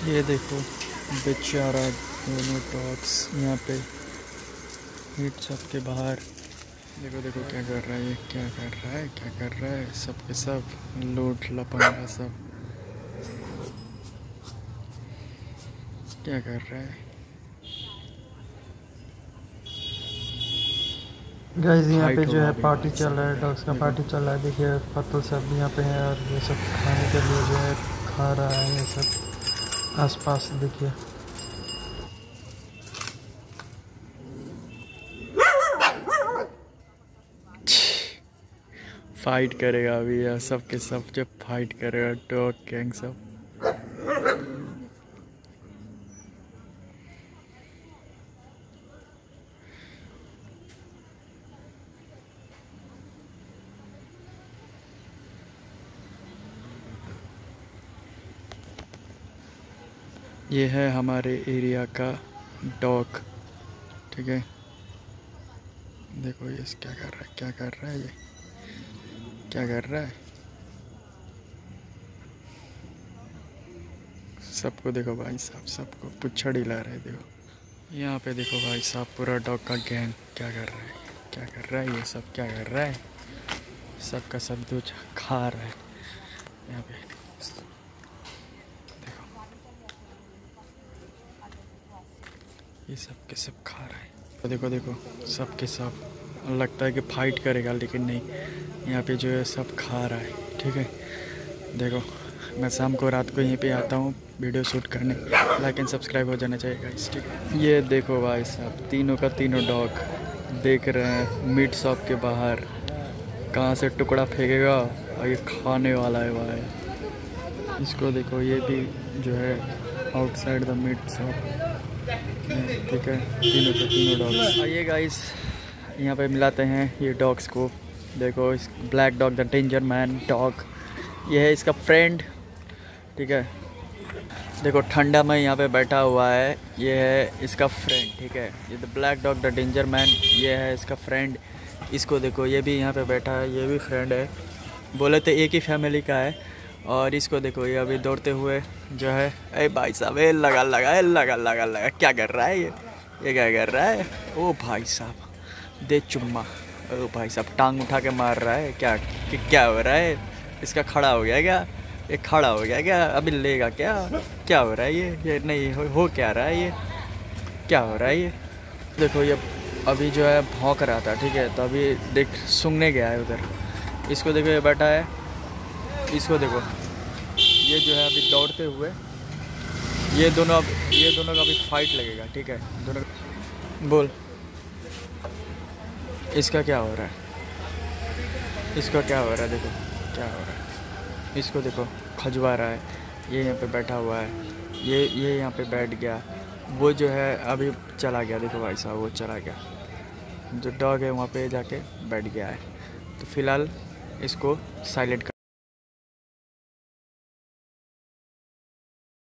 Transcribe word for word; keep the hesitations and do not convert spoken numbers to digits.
ये देखो बेचारा दोनों डॉग्स यहाँ पे हीट शॉप के बाहर। देखो देखो क्या कर रहा है ये, क्या कर रहा है क्या कर रहा है सब के सब लूट लपंगा सब क्या कर रहा है। गाइस यहाँ पे जो है पार्टी चल रहा है, डॉग्स का पार्टी चल रहा है। देखिए पत्तल सब यहाँ पे है और ये सब खाने के लिए जो है खा रहा है ये सब आसपास। देखिए फाइट करेगा अभी यार, सब के सब जब फाइट करेगा डॉग गैंग सब। ये है हमारे एरिया का डॉग, ठीक है। देखो ये क्या कर रहा है क्या कर रहा है ये क्या कर रहा है सबको देखो भाई साहब, सबको पुच्छड़ हिला रहे हैं। देखो यहाँ पे देखो भाई साहब पूरा डॉग का गैंग क्या कर रहा है क्या कर रहा है ये सब क्या कर रहा है, सबका सब दूध खा रहा है यहाँ पे। देखो ये सब के सब खा रहा है। तो देखो देखो सब के सब लगता है कि फाइट करेगा लेकिन नहीं, यहाँ पे जो है सब खा रहा है, ठीक है। देखो मैं शाम को रात को यहीं पे आता हूँ वीडियो शूट करने, लाइक एंड सब्सक्राइब हो जाना चाहिए गाइस, ठीक है। ये देखो भाई साहब तीनों का तीनों डॉग देख रहे हैं मीट शॉप के बाहर कहाँ से टुकड़ा फेंकेगा और ये खाने वाला है भाई। इसको देखो ये भी जो है आउटसाइड द मीट शॉप, ठीक है। तीनों के तीनों डॉग्स आइए गाइस यहाँ पे मिलाते हैं ये डॉग्स को। देखो इस black dog the danger man dog, ये है इसका फ्रेंड, ठीक है। देखो ठंडा में यहाँ पे बैठा हुआ है, ये है इसका फ्रेंड, ठीक है। ये the black dog the danger man, ये है इसका फ्रेंड। इसको देखो ये भी यहाँ पे बैठा है, ये भी फ्रेंड है, बोले तो एक ही फैमिली का है। और इसको देखो ये अभी दौड़ते हुए जो है, अरे भाई साहब ए लगा लगा ए लगा लगा लगा क्या कर रहा है ये ये क्या कर रहा है। ओ भाई साहब दे चुम्मा, ओ भाई साहब टांग उठा के मार रहा है क्या कि क्या हो रहा है, इसका खड़ा हो गया क्या, ये खड़ा हो गया क्या, अभी लेगा क्या, क्या हो रहा है ये ये नहीं हो, हो क्या रहा है ये क्या हो रहा है ये। देखो ये अभी जो है भौंक रहा था, ठीक है, तो अभी देख सूंघने गया है उधर। इसको देखो ये बैठा है, इसको देखो ये जो है अभी दौड़ते हुए, ये दोनों अब ये दोनों का अभी फाइट लगेगा, ठीक है। दोनों बोल इसका क्या हो रहा है, इसका क्या हो रहा है, देखो क्या हो रहा है, इसको देखो खजवा रहा है, ये यहाँ पे बैठा हुआ है, ये ये यहाँ पे बैठ गया, वो जो है अभी चला गया। देखो भाई साहब वो चला गया, जो डॉग है वहाँ पे जाके बैठ गया है। तो फिलहाल इसको साइलेंट कर